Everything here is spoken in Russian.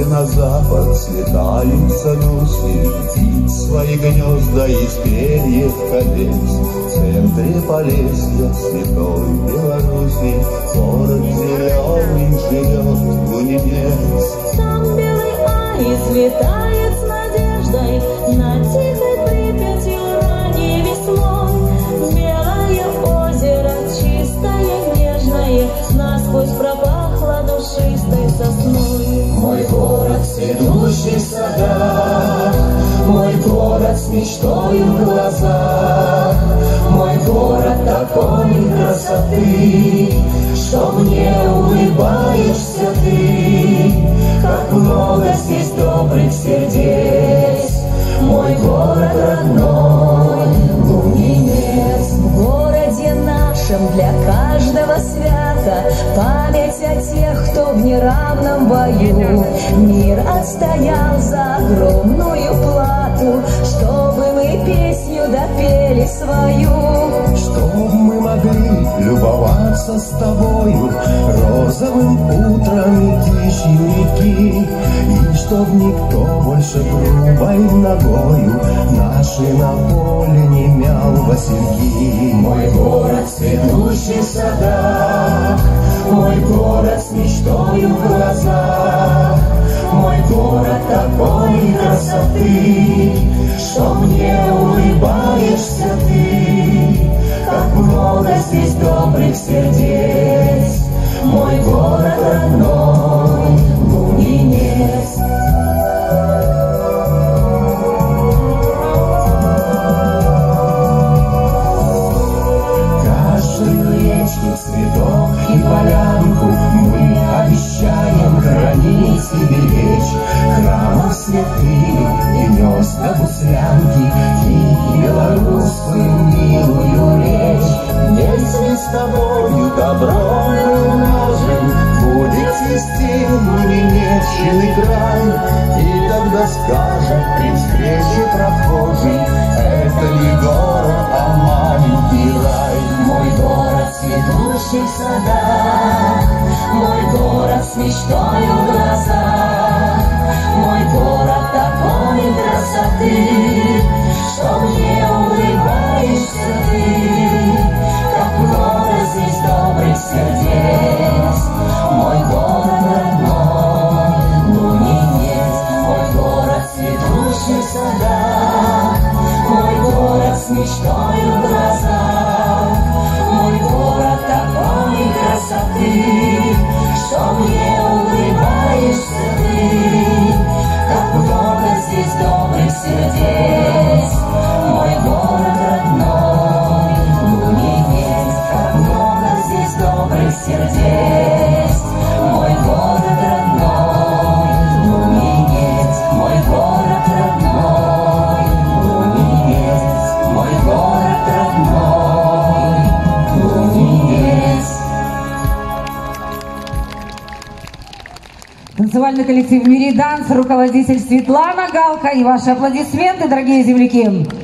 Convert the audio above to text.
где на запад слетаются гуси, свои гнезда из перьев колец. В центре Полесья, святой Беларуси, город зеленый живет луненец. Там белый аист летает с надеждой над тихой Припятью ранней весной. Белое озеро чистое, нежное, насквозь пропахло душистой сосной. Мой город, цветущий в садах, мой город с мечтою в глазах, мой город такой красоты, что мне улыбаешься ты. Как много здесь добрых сердец, мой город родной, луненец. В городе нашем для каждого свято память о тех, кто в неравном бою мир отстоял за огромную плату, чтобы мы песню допели свою. Чтоб мы могли любоваться с тобою розовым утром и тишью реки, и чтоб никто больше грубой ногою наши на поле не мял васильки. Мой город, цветущий в садах, мой город с мечтою в глазах, мой город такой красоты, что мне улыбаешься ты. Как много здесь добрых сердец, мой город родной, луненец. Каждую речку, цветок и полянку мы обещаем хранить и беречь. Храмов святых и гнезда буслянки и белорусскую милую речь. Если с тобою добро мы умножим, будет цвести луненечный край. И тогда скажем при встрече прохожий: это не город, а маленький рай. Мой город, цветущий в садах, мой город с мечтою в глазах, мой город такой красоты, что мне улыбаешься ты. Как много здесь добрых сердец, мой город родной, луненец. Мой город, цветущий в садах, мой город с мечтою в глазах, мой город такой красоты, что мне улыбаешься ты. Как много здесь добрых сердец, мой город родной, луненец. Как много здесь добрых сердец, мой город родной, луненец. Мой город родной, луненец. Мой город родной, луненец. Танцевальный коллектив «Мириданс», руководитель Светлана Галка, и ваши аплодисменты, дорогие земляки.